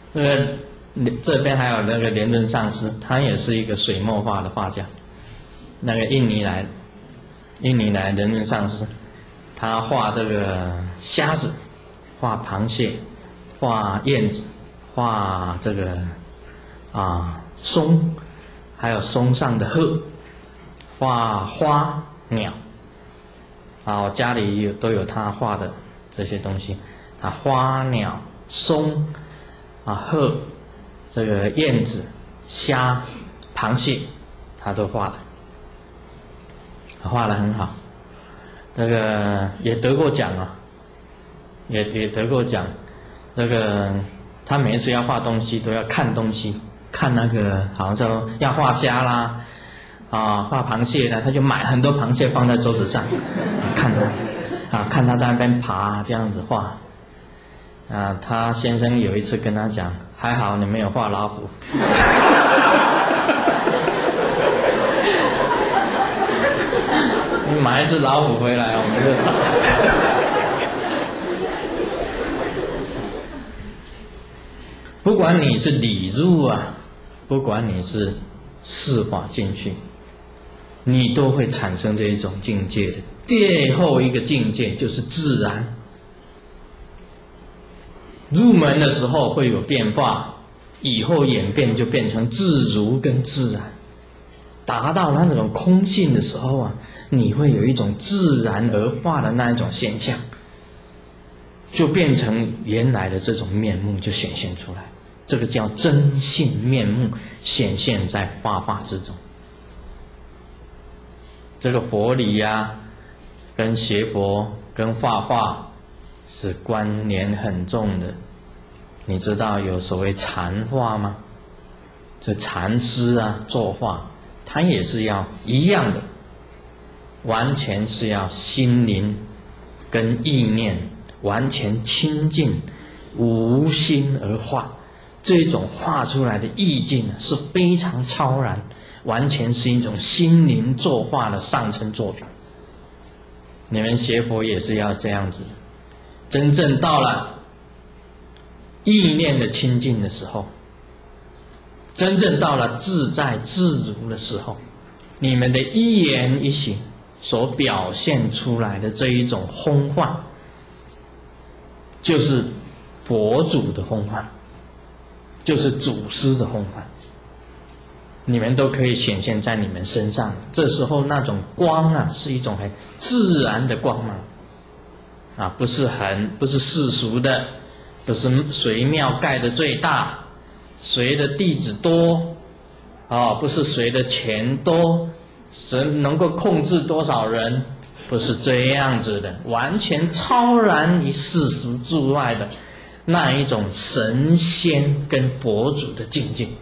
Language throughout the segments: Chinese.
这边还有那个莲尊上师，他也是一个水墨画的画家。那个印尼来莲尊上师，他画这个虾子，画螃蟹，画燕子，画这个松，还有松上的鹤，画花鸟。我家里都有他画的这些东西，花鸟松鹤，这个燕子、虾、螃蟹，他都画的，画得很好。这个也得过奖啊，也得过奖。这个他每一次要画东西都要看东西，看那个好像说要画虾啦，画螃蟹呢，他就买很多螃蟹放在桌子上，看他在那边爬，这样子画。他先生有一次跟他讲，还好你没有画老虎。你买一只老虎回来，我们就找。不管你是理入不管你是释法进去，你都会产生这一种境界。最后一个境界就是自然。入门的时候会有变化，以后演变就变成自如跟自然。达到那种空性的时候你会有一种自然而化的那一种现象，就变成原来的这种面目就显现出来。这个叫真性面目显现在法法之中。这个佛理跟邪佛跟法化是关联很重的。你知道有所谓禅画吗？这禅师作画，他也是要一样的，完全是要心灵跟意念完全清净，无心而画。这种画出来的意境是非常超然，完全是一种心灵作画的上乘作品。你们学佛也是要这样子，真正到了意念的清净的时候，真正到了自在自如的时候，你们的一言一行所表现出来的这一种烘幻，就是佛祖的烘幻，就是祖师的烘幻，你们都可以显现在你们身上。这时候那种光是一种很自然的光芒不是世俗的，不是谁庙盖的最大，谁的弟子多不是谁的钱多，谁能够控制多少人，不是这样子的，完全超然于世俗之外的那一种神仙跟佛祖的境界。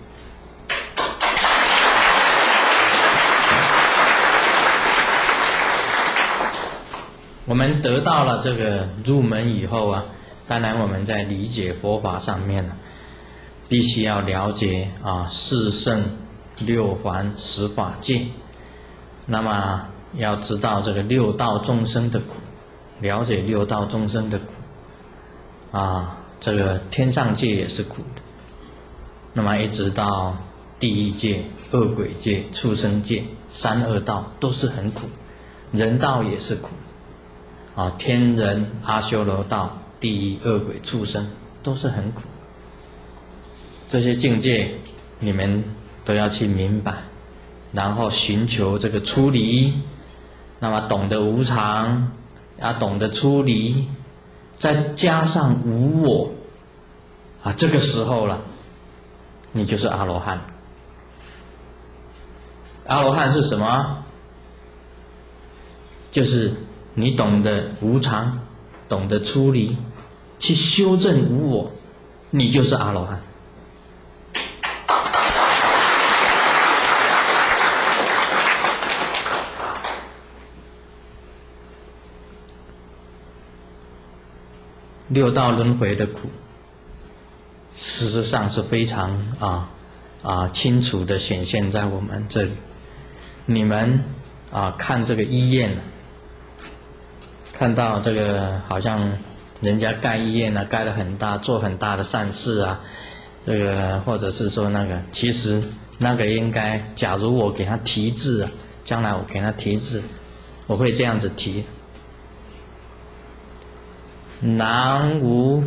我们得到了这个入门以后当然我们在理解佛法上面必须要了解四圣六凡十法界，那么要知道这个六道众生的苦，了解六道众生的苦这个天上界也是苦的，那么一直到地狱界、恶鬼界、畜生界、三恶道都是很苦，人道也是苦天人、阿修罗道、地狱、恶鬼、畜生都是很苦。这些境界你们都要去明白，然后寻求这个出离，那么懂得无常，要懂得出离，再加上无我这个时候了，你就是阿罗汉。阿罗汉是什么？就是你懂得无常，懂得出离，去修正无我，你就是阿罗汉。六道轮回的苦，事实上是非常清楚的显现在我们这里。你们看这个医院看到这个好像人家盖医院盖得很大，做很大的善事这个或者是说那个，其实那个应该，假如我给他题字啊，将来我给他题字，我会这样子题：南无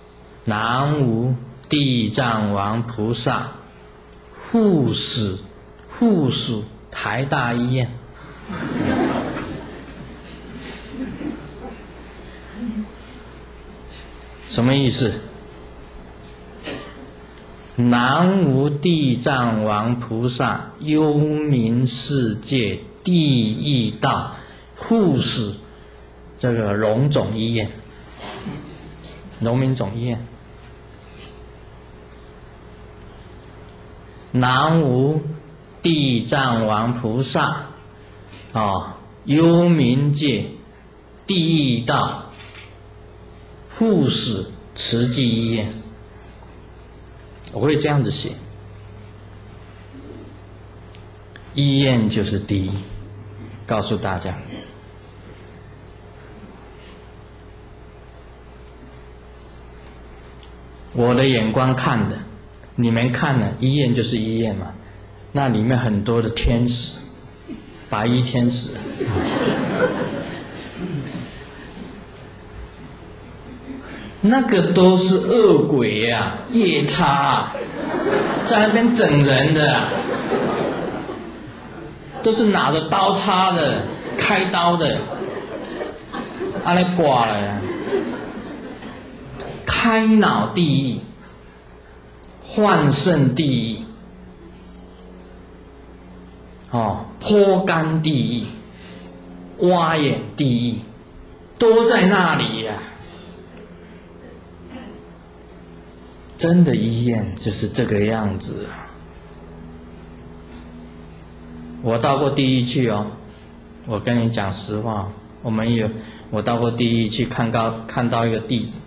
地藏王菩萨护使台大医院。什么意思？南无地藏王菩萨幽冥世界地狱道护使这个荣总医院，荣民总医院。南无地藏王菩萨幽冥界地狱道护使慈济医院，我会这样子写。医院就是第一，告诉大家。我的眼光看的，你们看的，医院就是医院嘛，那里面很多的天使，白衣天使。那个都是恶鬼啊，夜叉啊，在那边整人的啊，都是拿着刀叉的，开刀的，按来刮了呀。开脑地狱，换肾地狱，剖肝地狱，挖眼地狱，都在那里呀。真的医院就是这个样子。我到过地狱去哦，我跟你讲实话，我到过地狱去看到一个弟子，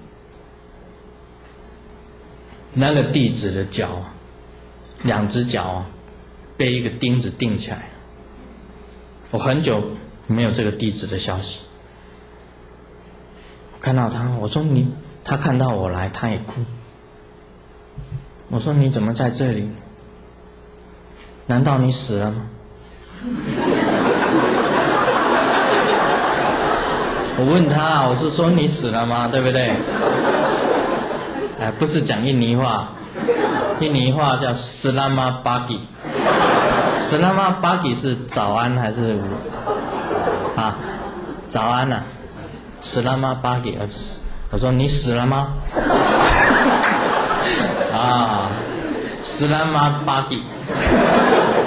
那个弟子的脚，两只脚被一个钉子钉起来。我很久没有这个弟子的消息，我看到他，我说他看到我来，他也哭。我说你怎么在这里？难道你死了吗？我问他，我是说你死了吗？对不对？不是讲印尼话，印尼话叫斯拉玛巴吉，斯拉玛巴吉是早安还是早安啊，斯拉玛巴吉。我说你死了吗？斯拉玛巴吉。